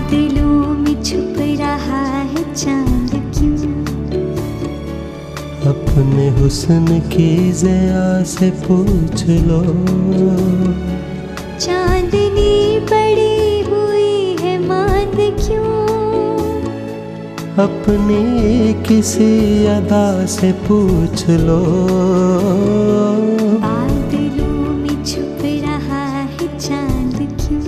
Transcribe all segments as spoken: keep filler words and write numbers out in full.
बादलों में छुप रहा है चांद क्यों? अपने हुस्न की ज़िया से पूछ लो। चांदनी पड़ी हुई है मांद क्यों? अपनी किसी अदा से पूछ लो। बादलों में छुप रहा है चांद क्यों?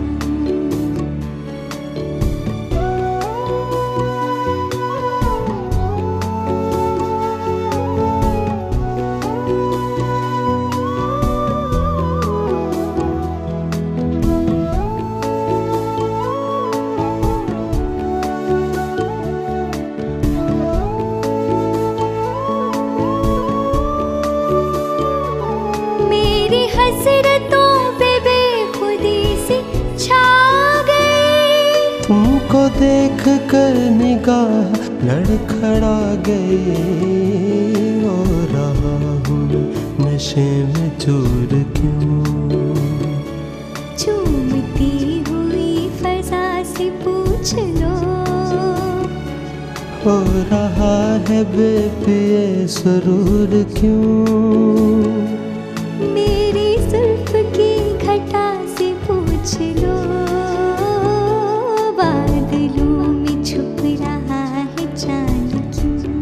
हसरतों पे बेखुदी से छा गए। तुमको देख कर निगाह लड़खड़ा गई। हो रहा हूँ नशे में चूर क्यों? झूमती हुई फजा से पूछ लो। हो रहा है बेपिए सुरूर क्यों? मेरी जुल्फ की घटा से पूछ लो। बादलों में छुप रहा है चांद क्यों?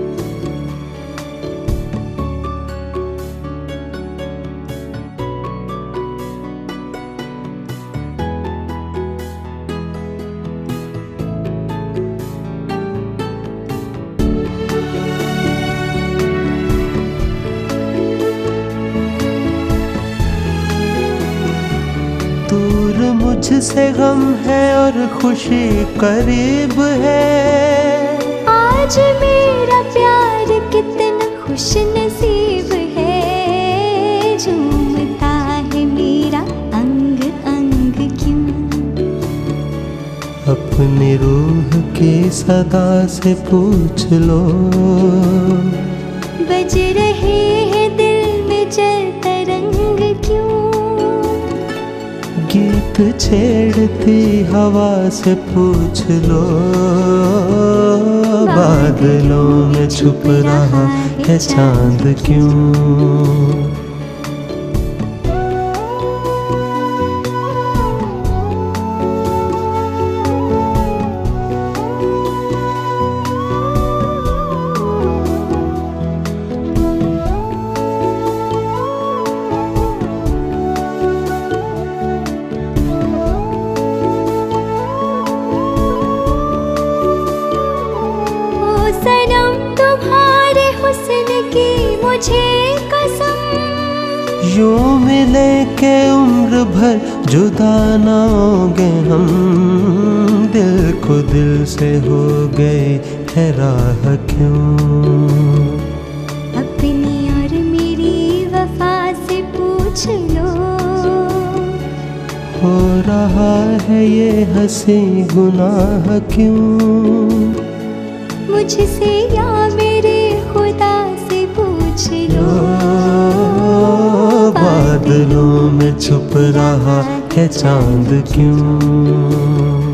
दूर मुझसे गम है और खुशी करीब है। आज मेरा प्यार कितना खुश नसीब है। झूमता है मेरा अंग अंग क्यों? अपनी रूह की सदा से पूछ लो। बज रहे हैं दिल में जल तरंग क्यों? गीत छेड़ती हवा से पूछ लो। बादलों में छुप रहा है चांद क्यों? सनम तुम्हारे हुस्न की मुझे कसम। यूं मिले के उम्र भर जुदा ना होंगे हम। दिल को दिल से हो गए है राह क्यों? अपनी और मेरी वफा से पूछ लो। हो रहा है ये हंसी गुनाह क्यों? मुझसे या मेरे खुदा से पूछ लो। बादलों में छुप रहा है चांद क्यों?